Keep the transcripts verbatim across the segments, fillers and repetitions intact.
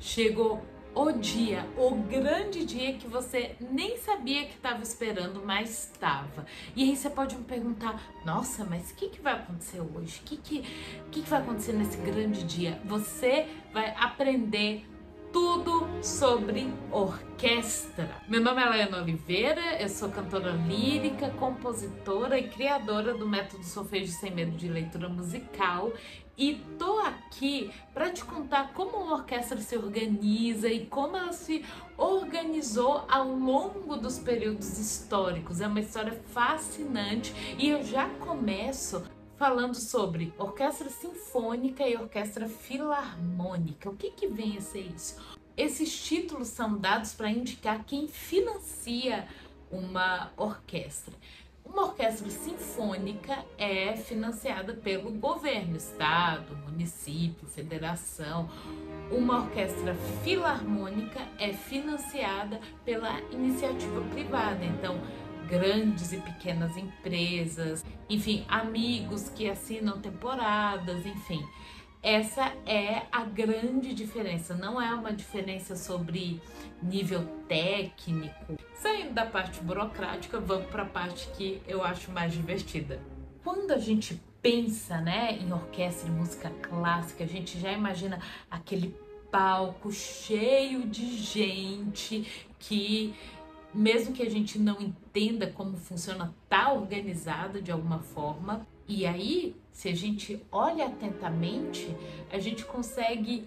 Chegou o dia, o grande dia que você nem sabia que estava esperando, mas estava. E aí você pode me perguntar, nossa, mas o que, que vai acontecer hoje? O que, que, que, que vai acontecer nesse grande dia? Você vai aprender tudo sobre orquestra. Meu nome é Laiana Oliveira, eu sou cantora lírica, compositora e criadora do método Solfejo Sem Medo de Leitura Musical e tô aqui para te contar como uma orquestra se organiza e como ela se organizou ao longo dos períodos históricos. É uma história fascinante e eu já começo falando sobre orquestra sinfônica e orquestra filarmônica. O que que vem a ser isso? Esses títulos são dados para indicar quem financia uma orquestra. Uma orquestra sinfônica é financiada pelo governo, estado, município, federação. Uma orquestra filarmônica é financiada pela iniciativa privada. Então, grandes e pequenas empresas, enfim, amigos que assinam temporadas, enfim. Essa é a grande diferença, não é uma diferença sobre nível técnico. Saindo da parte burocrática, vamos para a parte que eu acho mais divertida. Quando a gente pensa, né, em orquestra e música clássica, a gente já imagina aquele palco cheio de gente que, mesmo que a gente não entenda como funciona, tá organizada de alguma forma. E aí, se a gente olha atentamente, a gente consegue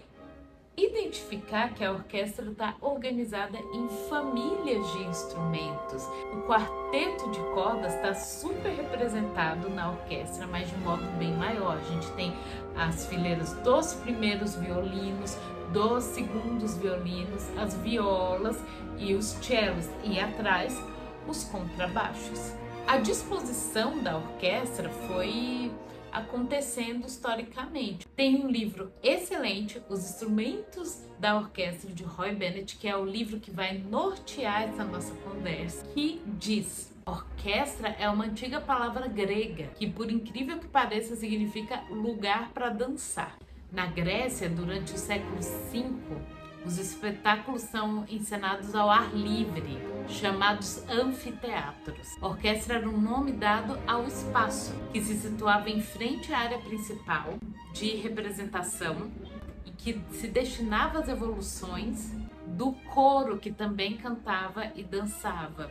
identificar que a orquestra está organizada em famílias de instrumentos. O quarteto de cordas está super representado na orquestra, mas de modo bem maior. A gente tem as fileiras dos primeiros violinos, dos segundos violinos, as violas e os cellos, e atrás os contrabaixos. A disposição da orquestra foi acontecendo historicamente. Tem um livro excelente, Os Instrumentos da Orquestra, de Roy Bennett, que é o livro que vai nortear essa nossa conversa, que diz: orquestra é uma antiga palavra grega, que por incrível que pareça significa lugar para dançar. Na Grécia, durante o século cinco, os espetáculos são encenados ao ar livre, chamados anfiteatros. Orquestra era um nome dado ao espaço, que se situava em frente à área principal de representação e que se destinava às evoluções do coro, que também cantava e dançava.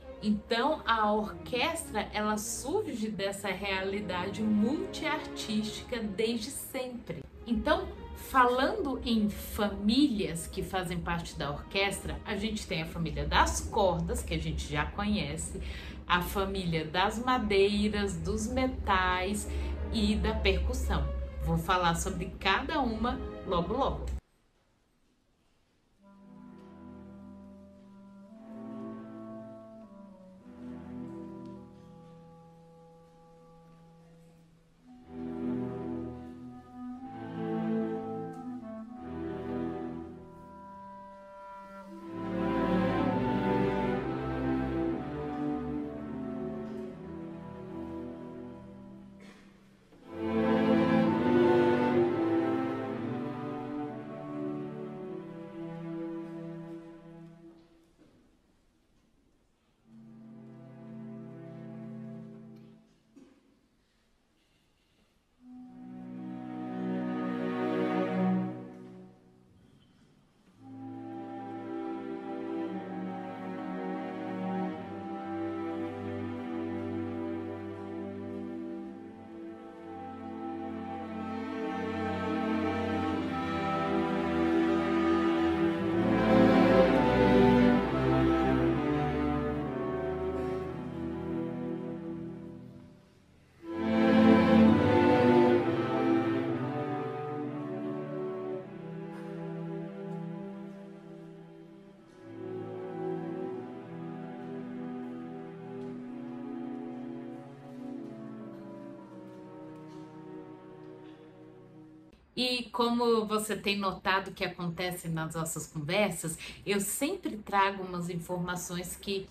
Então a orquestra, ela surge dessa realidade multiartística desde sempre. Então, falando em famílias que fazem parte da orquestra, a gente tem a família das cordas, que a gente já conhece, a família das madeiras, dos metais e da percussão. Vou falar sobre cada uma logo logo. E como você tem notado que acontece nas nossas conversas, eu sempre trago umas informações que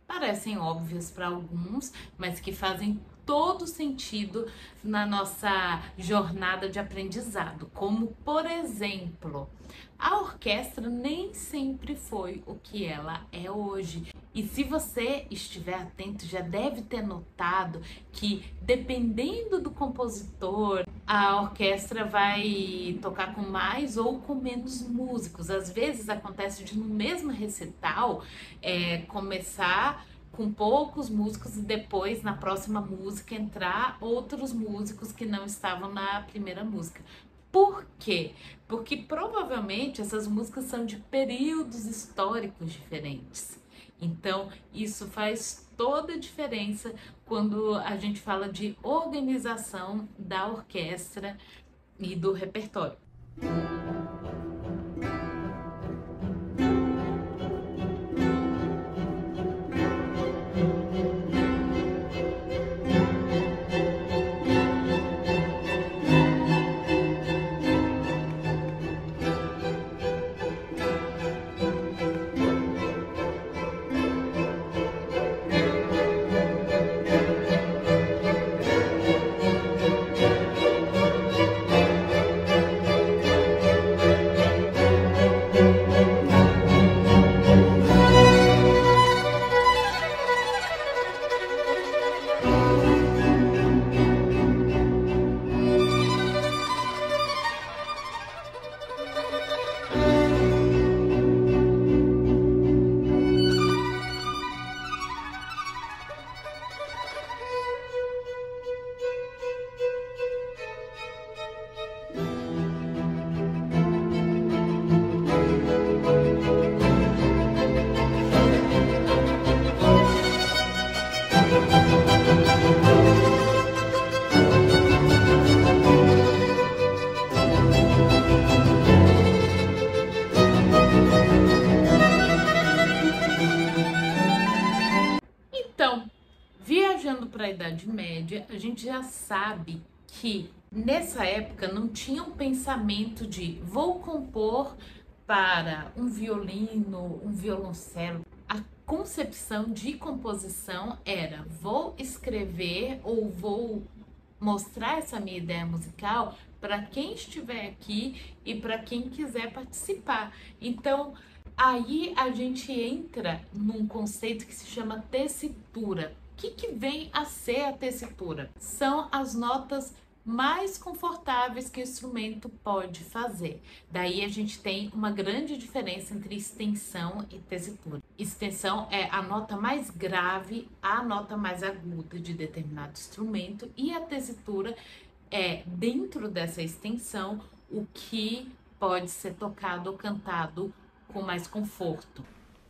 parecem óbvias para alguns, mas que fazem todo sentido na nossa jornada de aprendizado, como por exemplo, a orquestra nem sempre foi o que ela é hoje. E se você estiver atento, já deve ter notado que, dependendo do compositor, a orquestra vai tocar com mais ou com menos músicos. Às vezes acontece de no mesmo recital é, começar com poucos músicos e depois, na próxima música, entrar outros músicos que não estavam na primeira música. Por quê? Porque provavelmente essas músicas são de períodos históricos diferentes. Então, isso faz toda a diferença quando a gente fala de organização da orquestra e do repertório. Então, viajando para a Idade Média, a gente já sabe que nessa época não tinha um pensamento de vou compor para um violino, um violoncelo. A concepção de composição era vou escrever ou vou mostrar essa minha ideia musical para quem estiver aqui e para quem quiser participar. Então, aí a gente entra num conceito que se chama tessitura. O que que vem a ser a tessitura? São as notas mais confortáveis que o instrumento pode fazer. Daí a gente tem uma grande diferença entre extensão e tessitura. Extensão é a nota mais grave, a nota mais aguda de determinado instrumento, e a tessitura é, dentro dessa extensão, o que pode ser tocado ou cantado com mais conforto.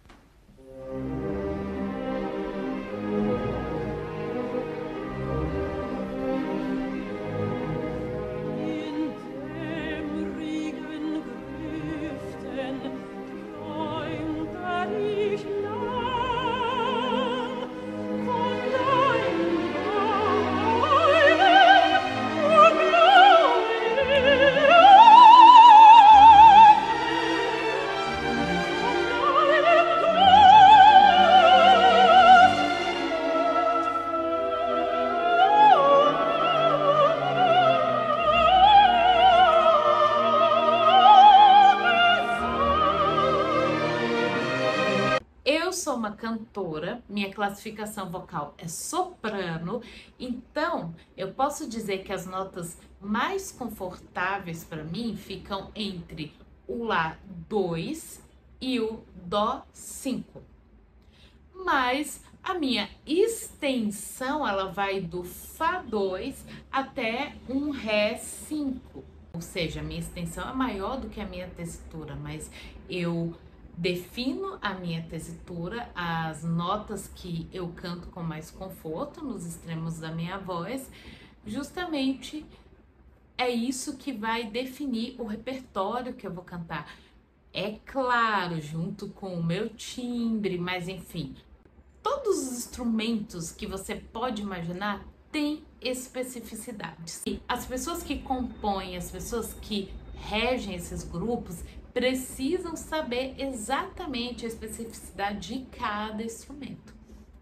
Eu sou uma cantora, minha classificação vocal é soprano, então eu posso dizer que as notas mais confortáveis para mim ficam entre o Lá dois e o Dó cinco. Mas a minha extensão, ela vai do Fá dois até um Ré cinco. Ou seja, a minha extensão é maior do que a minha tessitura, mas eu defino a minha tessitura, as notas que eu canto com mais conforto nos extremos da minha voz, justamente é isso que vai definir o repertório que eu vou cantar. É claro, junto com o meu timbre, mas enfim, todos os instrumentos que você pode imaginar têm especificidades. E as pessoas que compõem, as pessoas que regem esses grupos, precisam saber exatamente a especificidade de cada instrumento.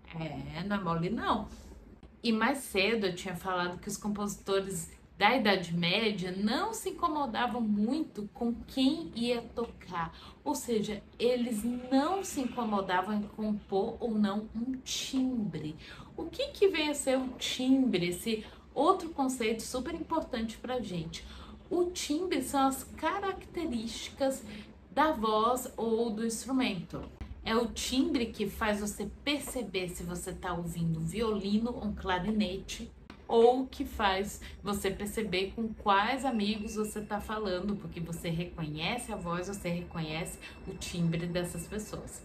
É, não é mole não. E mais cedo eu tinha falado que os compositores da Idade Média não se incomodavam muito com quem ia tocar, ou seja, eles não se incomodavam em compor ou não um timbre. O que que vem a ser o timbre, esse outro conceito super importante pra gente? O timbre são as características da voz ou do instrumento. É o timbre que faz você perceber se você está ouvindo um violino ou um clarinete, ou que faz você perceber com quais amigos você está falando, porque você reconhece a voz, você reconhece o timbre dessas pessoas.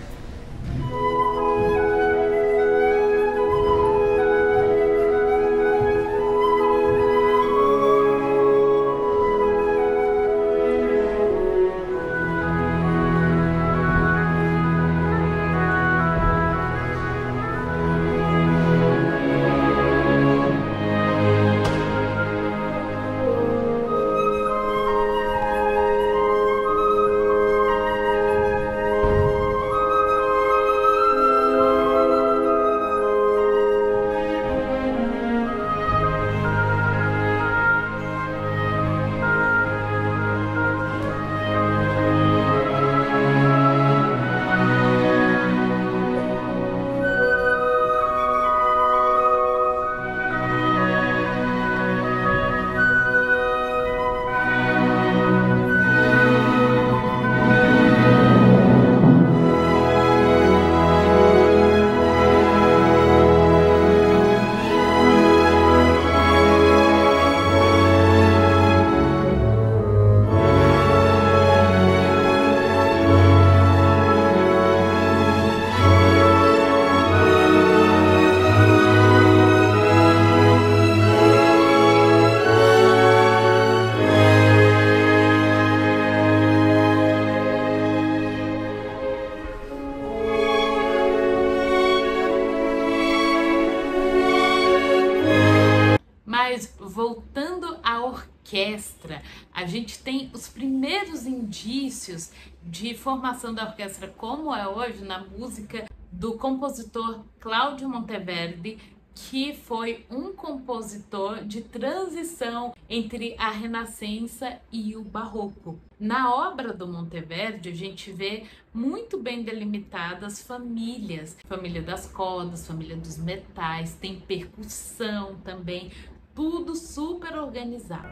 Mas voltando à orquestra, a gente tem os primeiros indícios de formação da orquestra como é hoje na música do compositor Cláudio Monteverdi, que foi um compositor de transição entre a Renascença e o Barroco. Na obra do Monteverdi, a gente vê muito bem delimitadas famílias, família das cordas, família dos metais, tem percussão também, tudo super organizado.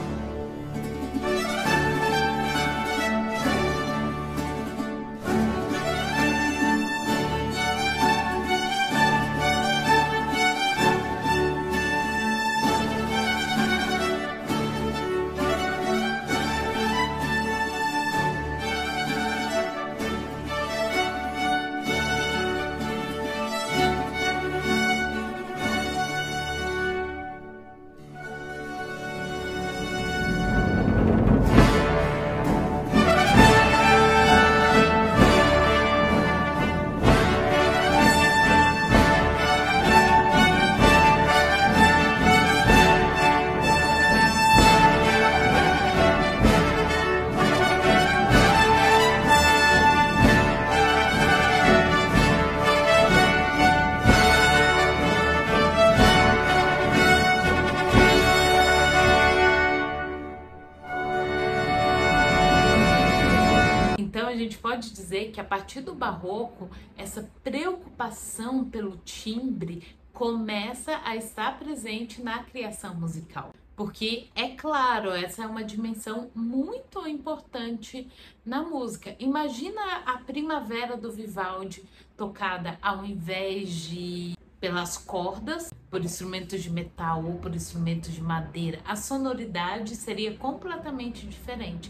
Então a gente pode dizer que a partir do Barroco, essa preocupação pelo timbre começa a estar presente na criação musical. Porque, é claro, essa é uma dimensão muito importante na música. Imagina a Primavera do Vivaldi tocada ao invés de pelas cordas, por instrumentos de metal ou por instrumentos de madeira. A sonoridade seria completamente diferente.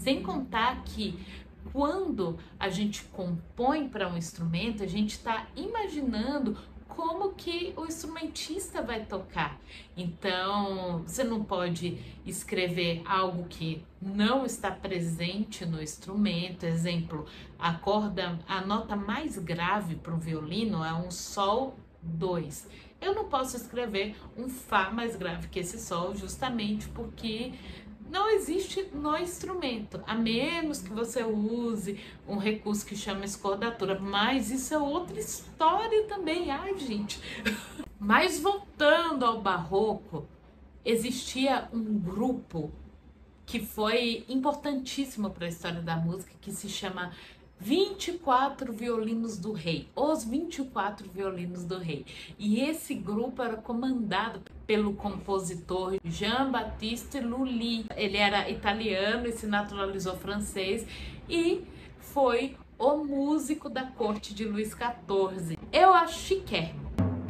Sem contar que quando a gente compõe para um instrumento, a gente está imaginando como que o instrumentista vai tocar. Então, você não pode escrever algo que não está presente no instrumento. Exemplo, a corda, a nota mais grave para o violino é um sol dois. Eu não posso escrever um Fá mais grave que esse sol, justamente porque não existe no instrumento, a menos que você use um recurso que chama escordatura, mas isso é outra história também, ai gente. Mas voltando ao barroco, existia um grupo que foi importantíssimo para a história da música, que se chama vinte e quatro Violinos do Rei, os vinte e quatro Violinos do Rei. E esse grupo era comandado pelo compositor Jean-Baptiste Lully. Ele era italiano e se naturalizou francês e foi o músico da corte de Luís quatorze. Eu acho chiquérrimo.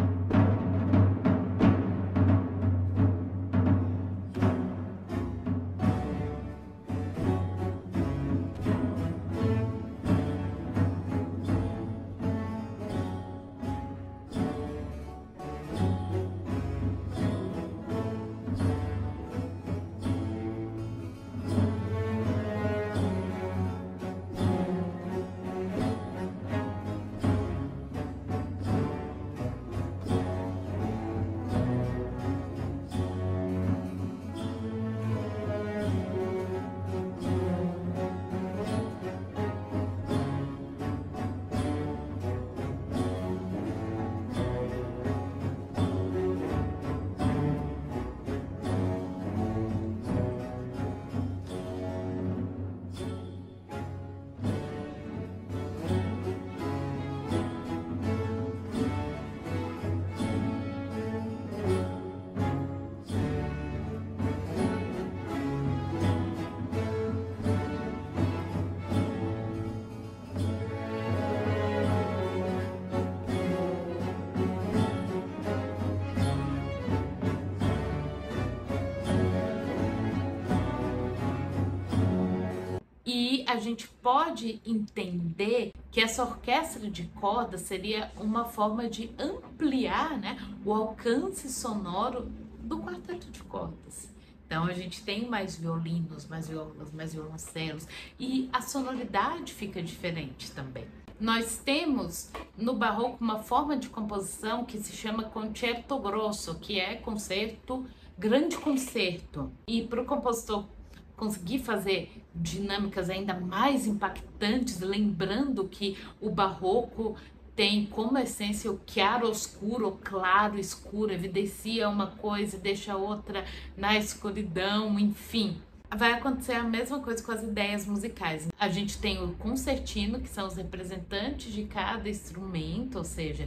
E a gente pode entender que essa orquestra de cordas seria uma forma de ampliar, né, o alcance sonoro do quarteto de cordas. Então a gente tem mais violinos, mais violas, mais violoncelos e a sonoridade fica diferente também. Nós temos no barroco uma forma de composição que se chama concerto grosso, que é concerto, grande concerto. E para o compositor conseguir fazer dinâmicas ainda mais impactantes, lembrando que o barroco tem como essência o chiaro oscuro, o claro escuro, evidencia uma coisa e deixa outra na escuridão, enfim. Vai acontecer a mesma coisa com as ideias musicais. A gente tem o concertino, que são os representantes de cada instrumento, ou seja,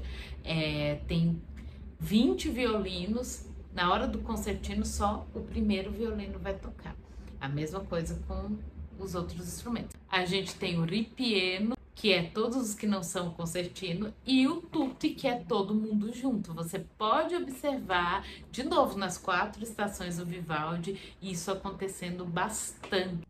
é, tem vinte violinos. Na hora do concertino, só o primeiro violino vai tocar. A mesma coisa com os outros instrumentos. A gente tem o ripieno, que é todos os que não são concertino, e o tutti, que é todo mundo junto. Você pode observar, de novo, nas quatro estações do Vivaldi, isso acontecendo bastante.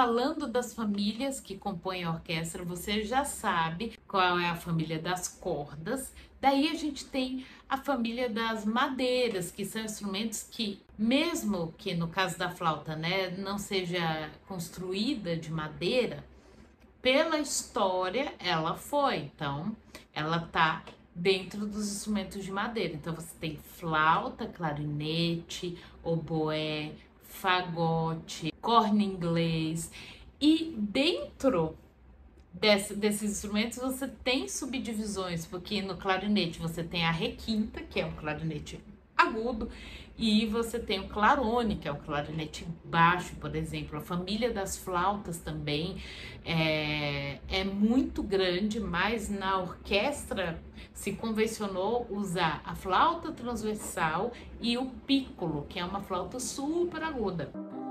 falando das famílias que compõem a orquestra, você já sabe qual é a família das cordas. Daí a gente tem a família das madeiras, que são instrumentos que, mesmo que no caso da flauta, né, não seja construída de madeira, pela história ela foi. Então, ela tá dentro dos instrumentos de madeira. Então, você tem flauta, clarinete, oboé, fagote, corno inglês. E dentro desse, desses instrumentos você tem subdivisões, porque no clarinete você tem a requinta, que é um clarinete agudo, e você tem o clarone, que é o clarinete baixo, por exemplo. A família das flautas também é, é muito grande, mas na orquestra se convencionou usar a flauta transversal e o piccolo, que é uma flauta super aguda.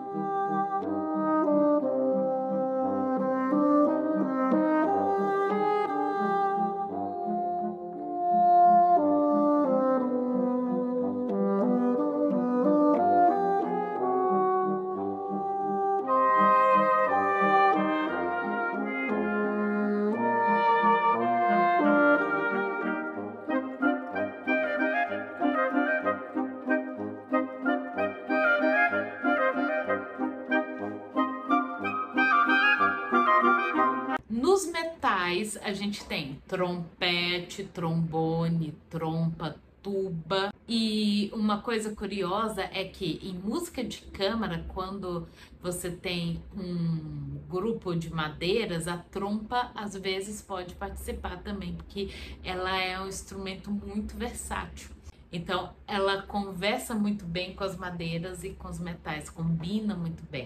Nos metais, a gente tem trompete, trombone, trompa, tuba. E uma coisa curiosa é que em música de câmara, quando você tem um grupo de madeiras, a trompa às vezes pode participar também, porque ela é um instrumento muito versátil. Então, ela conversa muito bem com as madeiras e com os metais, combina muito bem.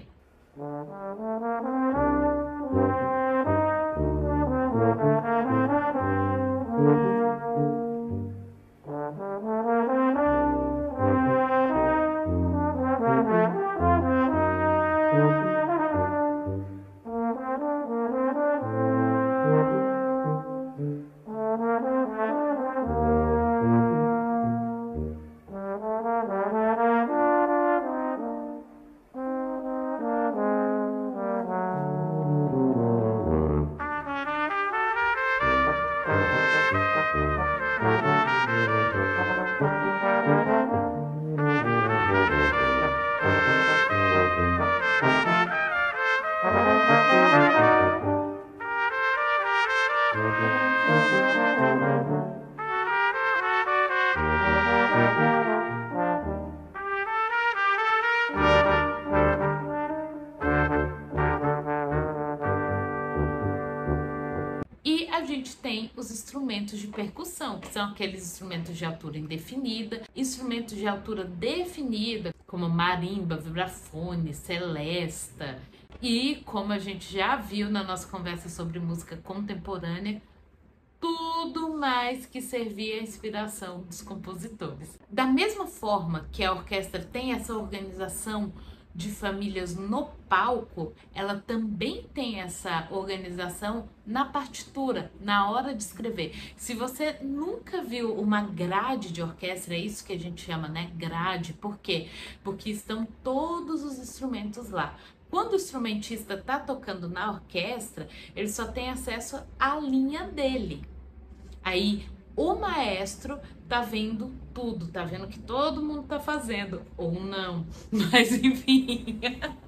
E a gente tem os instrumentos de percussão, que são aqueles instrumentos de altura indefinida, instrumentos de altura definida, como marimba, vibrafone, celesta. E como a gente já viu na nossa conversa sobre música contemporânea, tudo mais que servia à inspiração dos compositores. Da mesma forma que a orquestra tem essa organização de famílias no palco, ela também tem essa organização na partitura, na hora de escrever. Se você nunca viu uma grade de orquestra, é isso que a gente chama, né? Grade. Por quê? Porque estão todos os instrumentos lá. Quando o instrumentista está tocando na orquestra, ele só tem acesso à linha dele. Aí o maestro tá vendo tudo, tá vendo que todo mundo tá fazendo, ou não, mas enfim.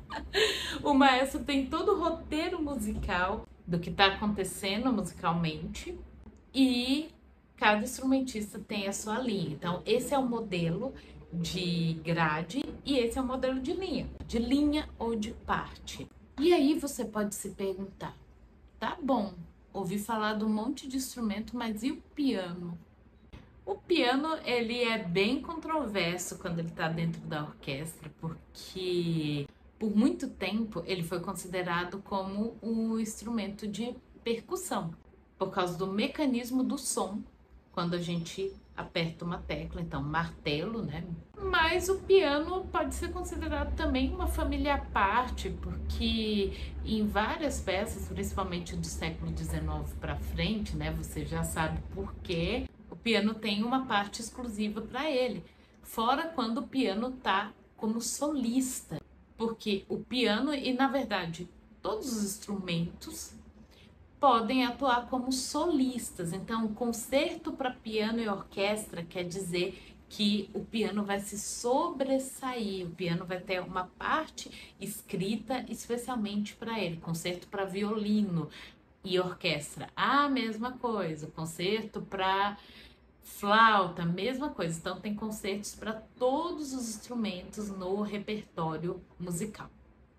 O maestro tem todo o roteiro musical do que tá acontecendo musicalmente e cada instrumentista tem a sua linha. Então esse é o modelo de grade e esse é o modelo de linha, de linha ou de parte. E aí você pode se perguntar, tá bom, ouvi falar de um monte de instrumento, mas e o piano? O piano, ele é bem controverso quando ele tá dentro da orquestra, porque por muito tempo ele foi considerado como um instrumento de percussão, por causa do mecanismo do som, quando a gente aperta uma tecla, então martelo, né? Mas o piano pode ser considerado também uma família à parte, porque em várias peças, principalmente do século dezenove para frente, né? Você já sabe por quê, o piano tem uma parte exclusiva para ele. Fora quando o piano tá como solista, porque o piano, e na verdade todos os instrumentos podem atuar como solistas. Então, concerto para piano e orquestra quer dizer que o piano vai se sobressair, o piano vai ter uma parte escrita especialmente para ele. Concerto para violino e orquestra, a mesma coisa. Concerto para flauta, mesma coisa. Então, tem concertos para todos os instrumentos no repertório musical.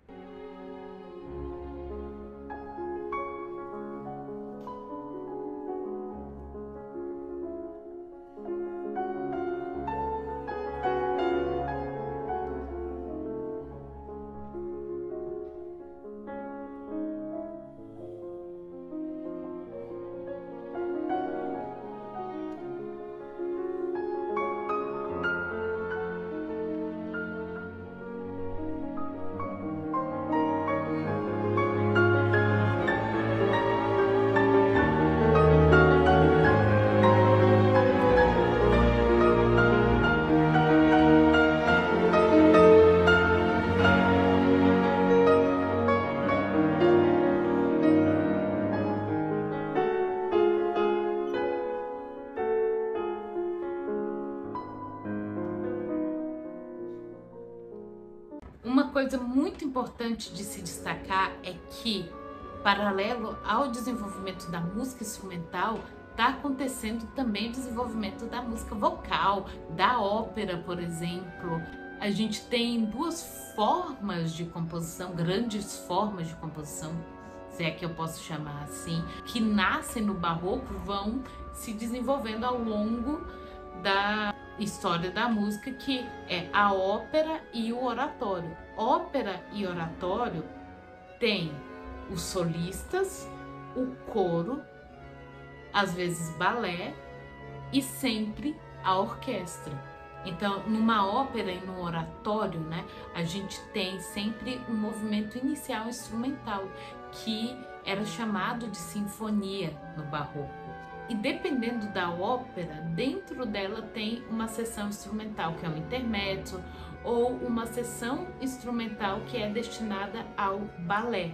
Uma coisa muito importante de se destacar é que, paralelo ao desenvolvimento da música instrumental, está acontecendo também o desenvolvimento da música vocal, da ópera, por exemplo. A gente tem duas formas de composição, grandes formas de composição, se é que eu posso chamar assim, que nascem no barroco, vão se desenvolvendo ao longo da história da música, que é a ópera e o oratório. Ópera e oratório tem os solistas, o coro, às vezes balé e sempre a orquestra. Então, numa ópera e num oratório, né, a gente tem sempre um movimento inicial instrumental, que era chamado de sinfonia no barroco. E dependendo da ópera, dentro dela tem uma seção instrumental, que é um intermezzo, ou uma seção instrumental que é destinada ao balé.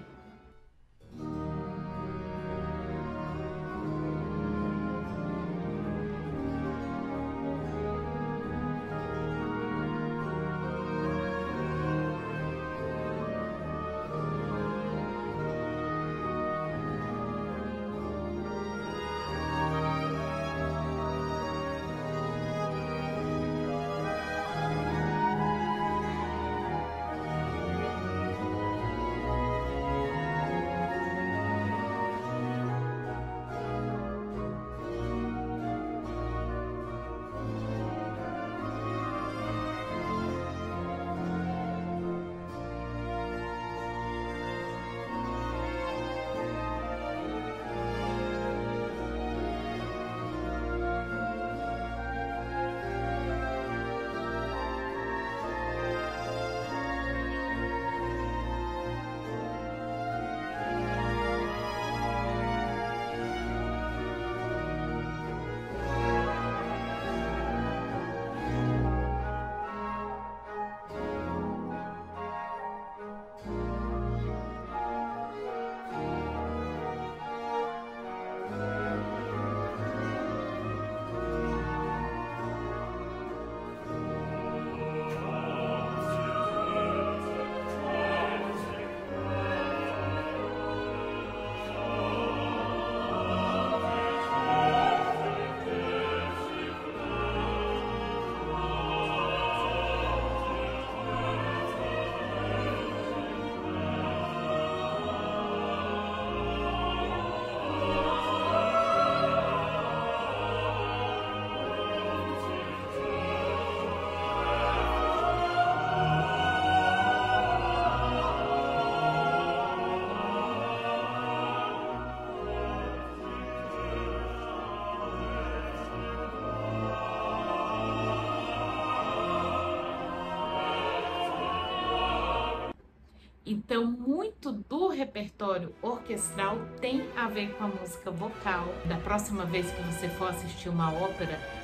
Então, muito do repertório orquestral tem a ver com a música vocal. Da próxima vez que você for assistir uma ópera,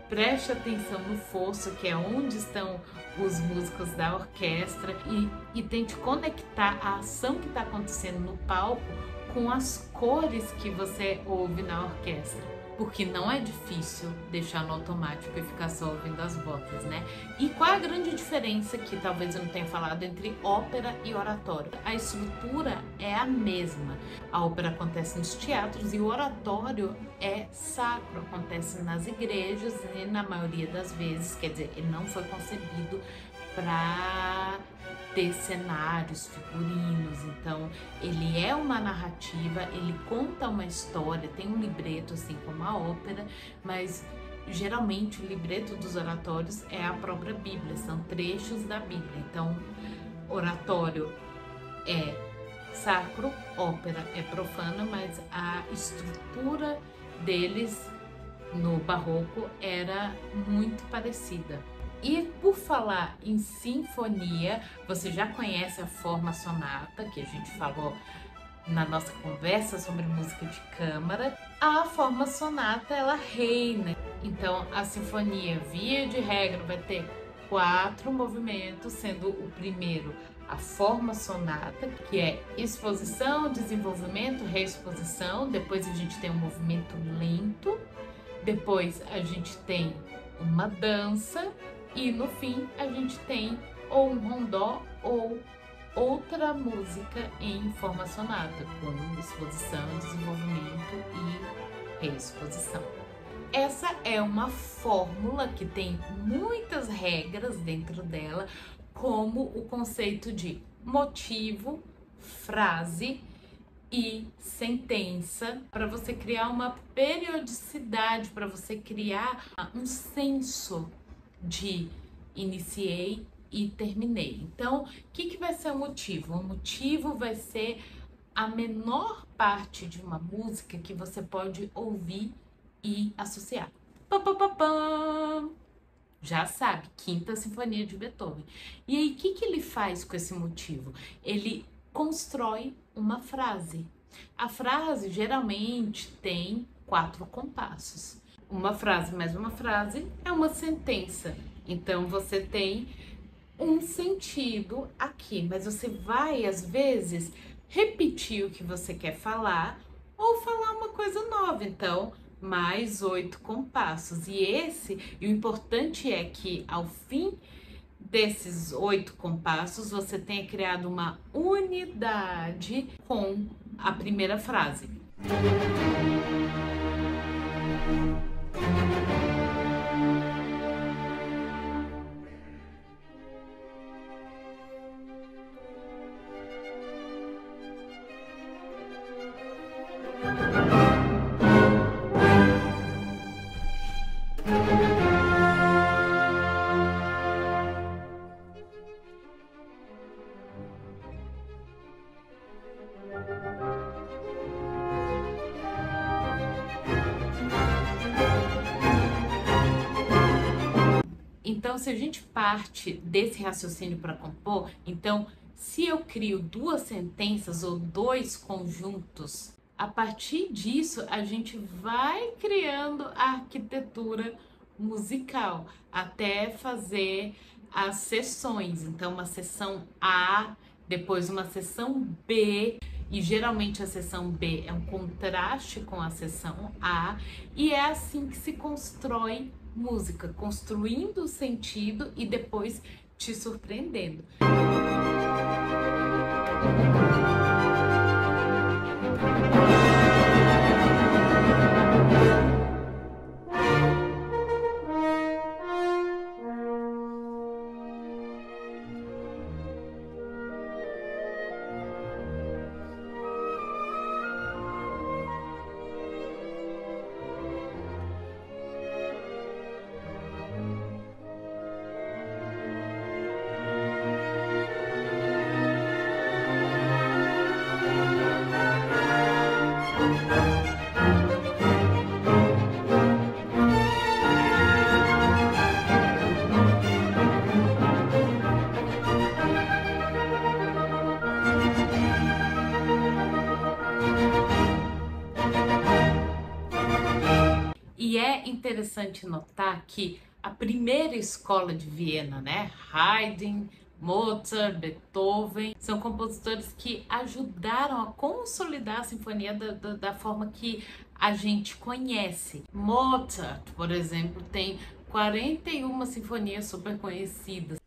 preste atenção no fosso, que é onde estão os músicos da orquestra, e, e tente conectar a ação que está acontecendo no palco com as cores que você ouve na orquestra. Porque não é difícil deixar no automático e ficar só ouvindo as vozes, né? E qual é a grande diferença, que talvez eu não tenha falado, entre ópera e oratório? A estrutura é a mesma. A ópera acontece nos teatros e o oratório é sacro, acontece nas igrejas e na maioria das vezes, quer dizer, ele não foi concebido para ter cenários, figurinos, então ele é uma narrativa, ele conta uma história, tem um libreto assim como a ópera, mas geralmente o libreto dos oratórios é a própria Bíblia, são trechos da Bíblia. Então, oratório é sacro, ópera é profana, mas a estrutura deles no barroco era muito parecida. E por falar em sinfonia, você já conhece a forma sonata, que a gente falou na nossa conversa sobre música de câmara. A forma sonata, ela reina. Então, a sinfonia, via de regra, vai ter quatro movimentos, sendo o primeiro a forma sonata, que é exposição, desenvolvimento, reexposição. Depois a gente tem um movimento lento. Depois a gente tem uma dança. E no fim a gente tem ou um rondó ou outra música em forma sonata, com exposição, desenvolvimento e reexposição. Essa é uma fórmula que tem muitas regras dentro dela, como o conceito de motivo, frase e sentença, para você criar uma periodicidade, para você criar um senso de iniciei e terminei. Então, o que, que vai ser o motivo? O motivo vai ser a menor parte de uma música que você pode ouvir e associar. Pam, pam, pam, pam. Já sabe, Quinta Sinfonia de Beethoven. E aí, o que, que ele faz com esse motivo? Ele constrói uma frase. A frase geralmente tem quatro compassos. Uma frase mais uma frase é uma sentença. Então você tem um sentido aqui, mas você vai às vezes repetir o que você quer falar ou falar uma coisa nova. Então, mais oito compassos. E esse, e o importante é que ao fim desses oito compassos você tenha criado uma unidade com a primeira frase. Então, se a gente parte desse raciocínio para compor, então, se eu crio duas sentenças ou dois conjuntos, a partir disso a gente vai criando a arquitetura musical até fazer as seções. Então, uma seção A, depois uma seção B, e geralmente a seção B é um contraste com a seção A, e é assim que se constrói música, construindo o sentido e depois te surpreendendo. E é interessante notar que a primeira escola de Viena, né, Haydn, Mozart, Beethoven, são compositores que ajudaram a consolidar a sinfonia da, da, da forma que a gente conhece. Mozart, por exemplo, tem quarenta e uma sinfonias super conhecidas.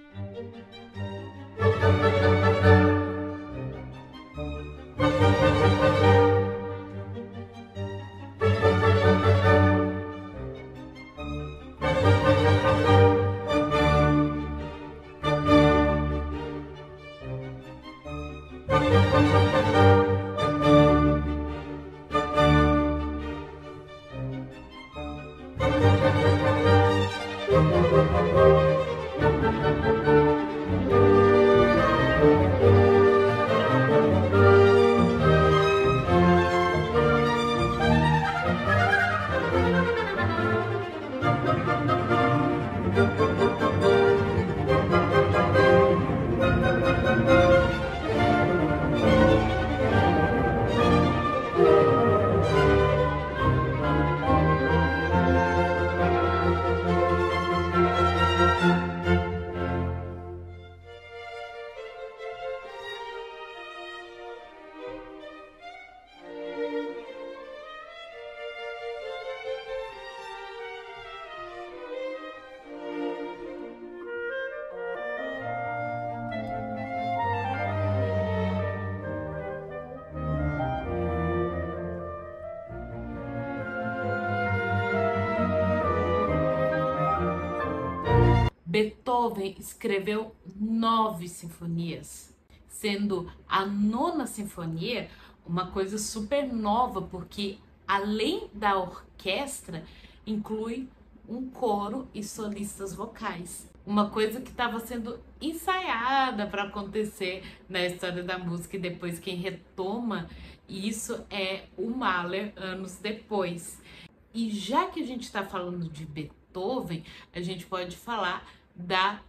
Beethoven escreveu nove sinfonias, sendo a nona sinfonia uma coisa super nova, porque além da orquestra, inclui um coro e solistas vocais. Uma coisa que estava sendo ensaiada para acontecer na história da música, e depois quem retoma isso é o Mahler anos depois. E já que a gente está falando de Beethoven, a gente pode falar da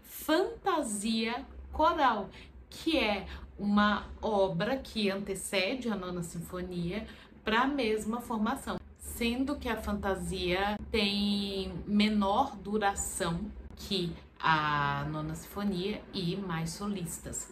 Fantasia Coral, que é uma obra que antecede a Nona Sinfonia para a mesma formação, sendo que a fantasia tem menor duração que a Nona Sinfonia e mais solistas.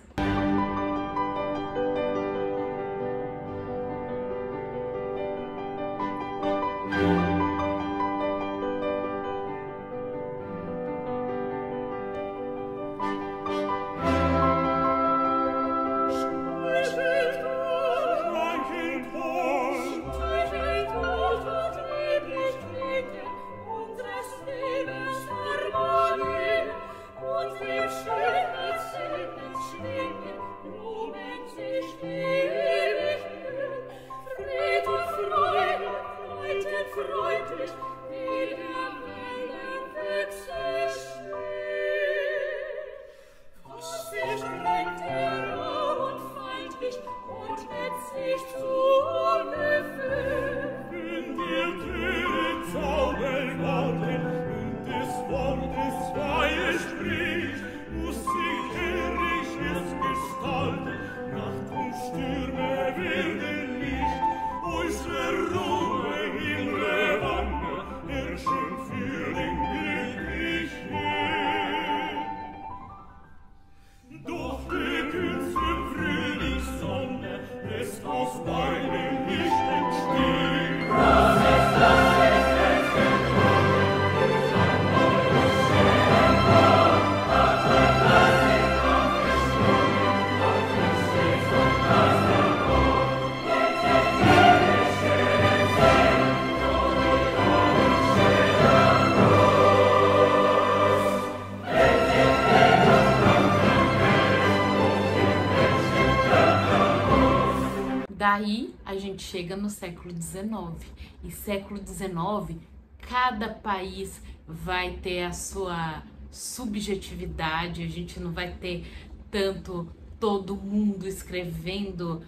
Daí a gente chega no século dezenove, e século dezenove, cada país vai ter a sua subjetividade, a gente não vai ter tanto todo mundo escrevendo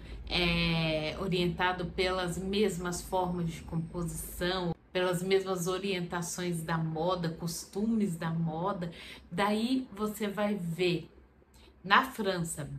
é, orientado pelas mesmas formas de composição, pelas mesmas orientações da moda, costumes da moda. Daí você vai ver na França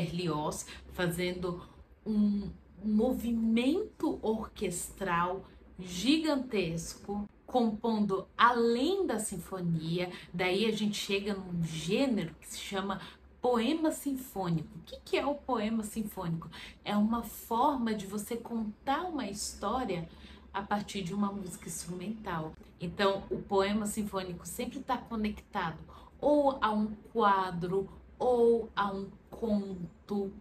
Berlioz fazendo um movimento orquestral gigantesco, compondo além da sinfonia. Daí a gente chega num gênero que se chama poema sinfônico. O que que é o poema sinfônico? É uma forma de você contar uma história a partir de uma música instrumental. Então, o poema sinfônico sempre está conectado ou a um quadro ou a um conto.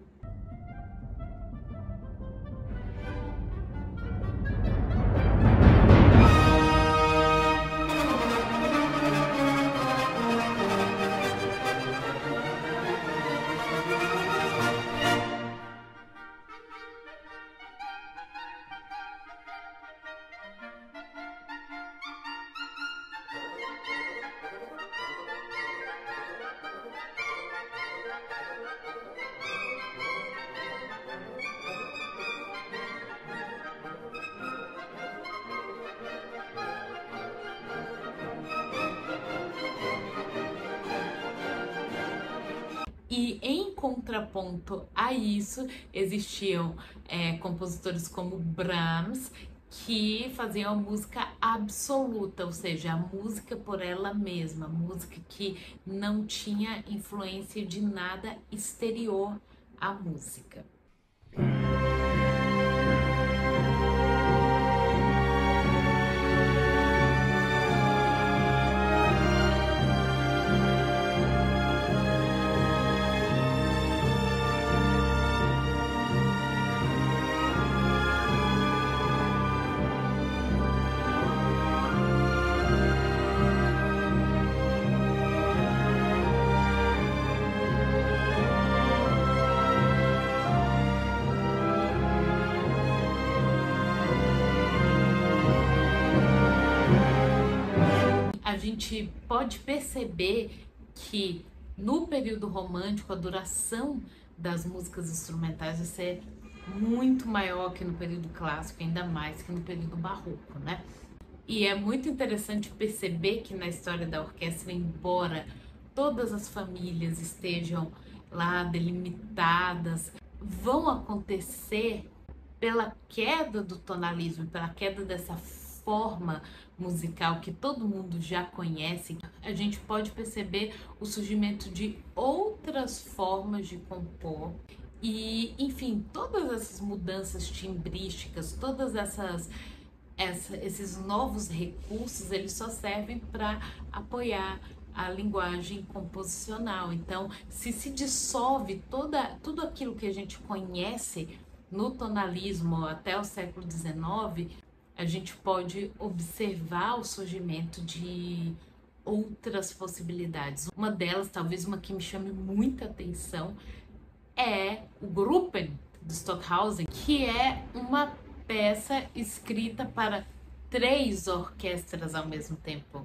E em contraponto a isso, existiam é, compositores como Brahms, que faziam a música absoluta, ou seja, a música por ela mesma, música que não tinha influência de nada exterior à música. A gente pode perceber que no período romântico a duração das músicas instrumentais vai ser muito maior que no período clássico, ainda mais que no período barroco, né? E é muito interessante perceber que na história da orquestra, embora todas as famílias estejam lá delimitadas, vão acontecer pela queda do tonalismo, pela queda dessa forma musical que todo mundo já conhece. A gente pode perceber o surgimento de outras formas de compor e, enfim, todas essas mudanças timbrísticas, todas essas, essa, esses novos recursos, eles só servem para apoiar a linguagem composicional. Então, se se dissolve toda, tudo aquilo que a gente conhece no tonalismo até o século dezenove, a gente pode observar o surgimento de outras possibilidades. Uma delas, talvez uma que me chame muita atenção, é o Gruppen, do Stockhausen, que é uma peça escrita para três orquestras ao mesmo tempo.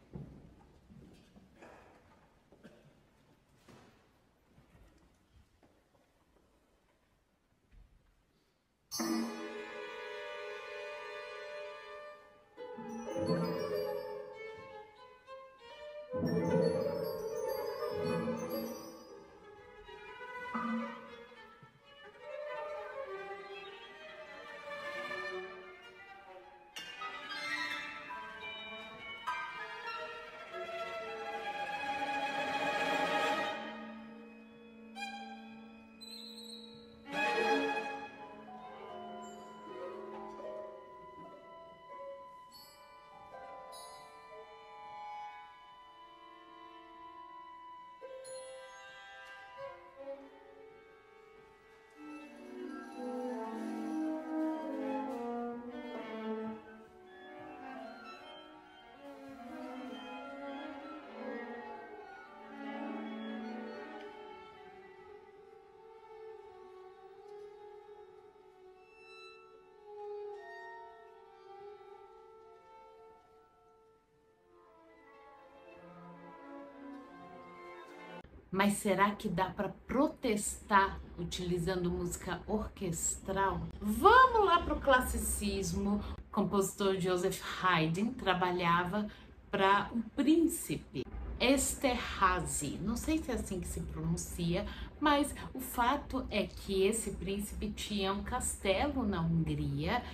Mas será que dá para protestar utilizando música orquestral? Vamos lá para o classicismo. O compositor Joseph Haydn trabalhava para um príncipe, Esterházy. Não sei se é assim que se pronuncia, mas o fato é que esse príncipe tinha um castelo na Hungria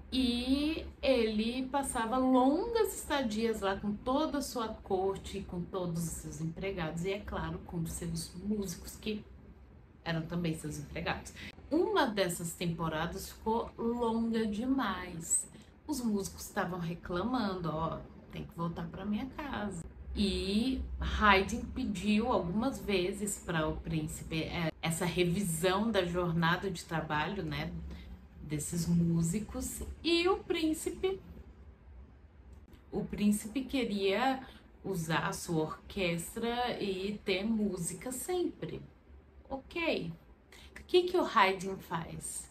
E ele passava longas estadias lá com toda a sua corte, com todos os seus empregados e, é claro, com os seus músicos, que eram também seus empregados. Uma dessas temporadas ficou longa demais. Os músicos estavam reclamando, ó, tem que voltar para minha casa. E Haydn pediu algumas vezes para o príncipe é, essa revisão da jornada de trabalho, né, desses músicos, e o príncipe o príncipe queria usar a sua orquestra e ter música sempre. Ok. O que que o Haydn faz?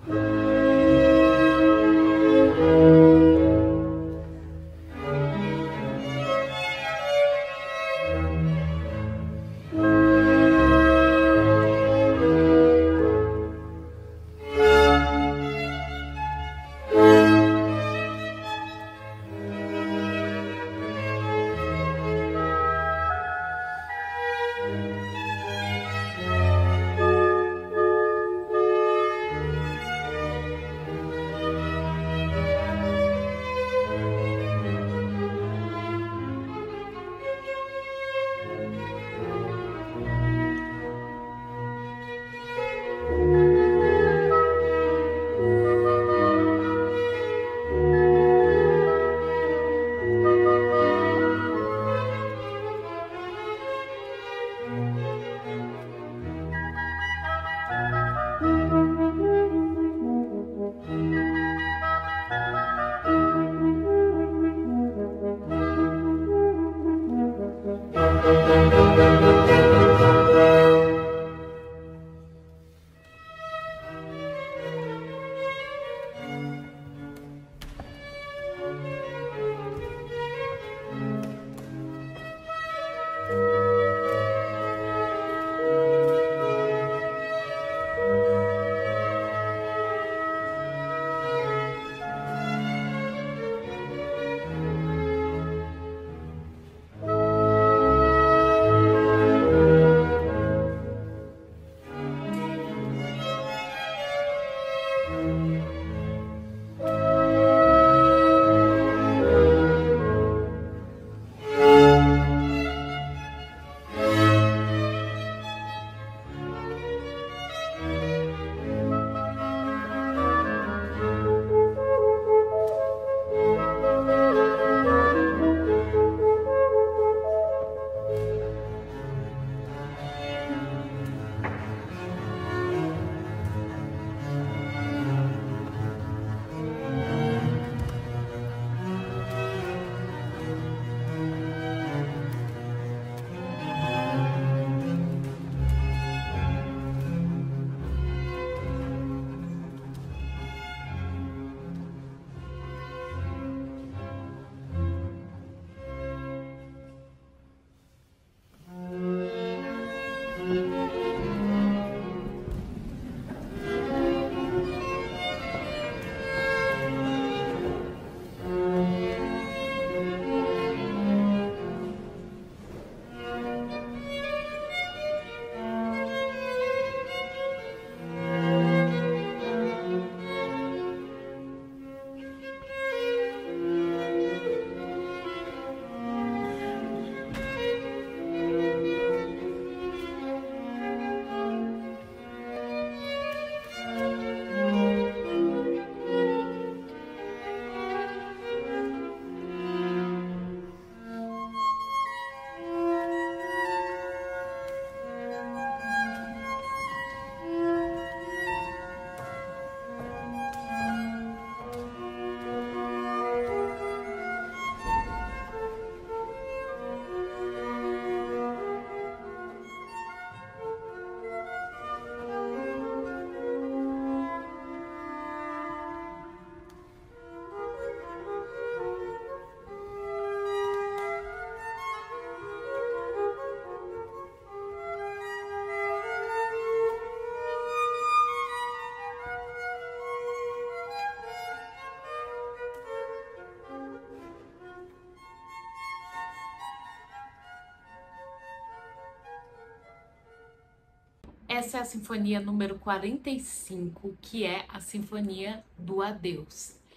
Essa é a sinfonia número quarenta e cinco, que é a Sinfonia do Adeus.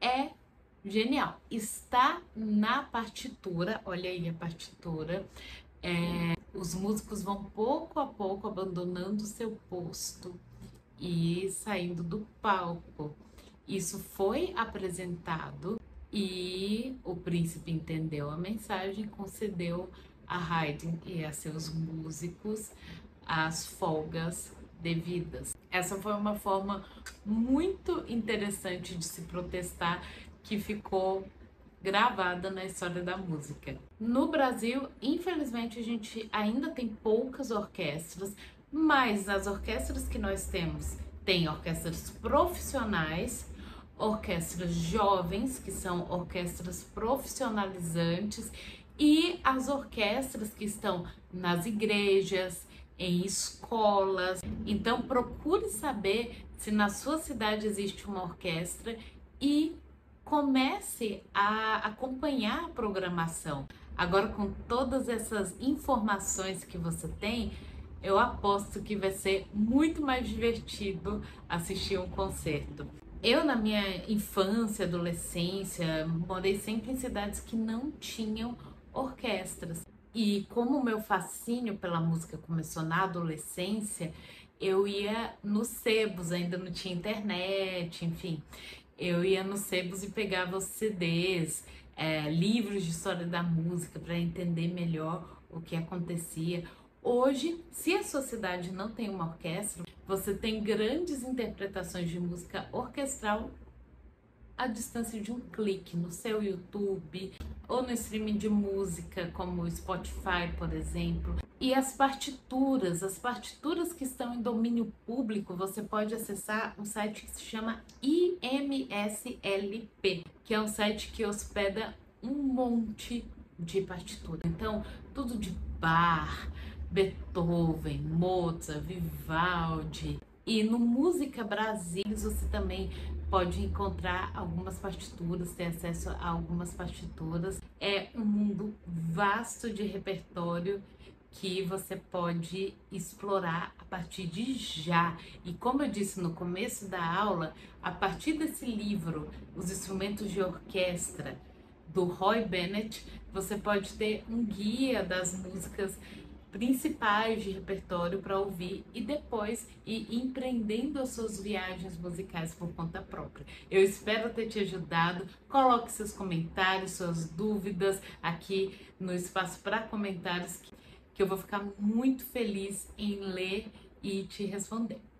é genial. Está na partitura, olha aí a partitura. É, os músicos vão pouco a pouco abandonando o seu posto e saindo do palco. Isso foi apresentado e o príncipe entendeu a mensagem, concedeu a Haydn e a seus músicos as folgas devidas. Essa foi uma forma muito interessante de se protestar que ficou gravada na história da música. No Brasil, infelizmente, a gente ainda tem poucas orquestras, mas as orquestras que nós temos, tem orquestras profissionais, orquestras jovens, que são orquestras profissionalizantes, e as orquestras que estão nas igrejas, em escolas. Então procure saber se na sua cidade existe uma orquestra e comece a acompanhar a programação. Agora, com todas essas informações que você tem, eu aposto que vai ser muito mais divertido assistir um concerto. Eu, na minha infância, adolescência, morei sempre em cidades que não tinham orquestras. E como o meu fascínio pela música começou na adolescência, eu ia nos sebos, ainda não tinha internet, enfim. Eu ia nos sebos e pegava os C Ds, é, livros de história da música para entender melhor o que acontecia. Hoje, se a sua cidade não tem uma orquestra, você tem grandes interpretações de música orquestral à distância de um clique no seu YouTube ou no streaming de música como o Spotify, por exemplo. E as partituras, as partituras que estão em domínio público, você pode acessar um site que se chama I M S L P, que é um site que hospeda um monte de partitura. Então, tudo de Bach, Beethoven, Mozart, Vivaldi. E no Música Brasil você também pode encontrar algumas partituras, ter acesso a algumas partituras. É um mundo vasto de repertório que você pode explorar a partir de já. E como eu disse no começo da aula, a partir desse livro, Os Instrumentos de Orquestra, do Roy Bennett, você pode ter um guia das músicas principais de repertório para ouvir e depois ir empreendendo as suas viagens musicais por conta própria. Eu espero ter te ajudado. Coloque seus comentários, suas dúvidas aqui no espaço para comentários, que eu vou ficar muito feliz em ler e te responder.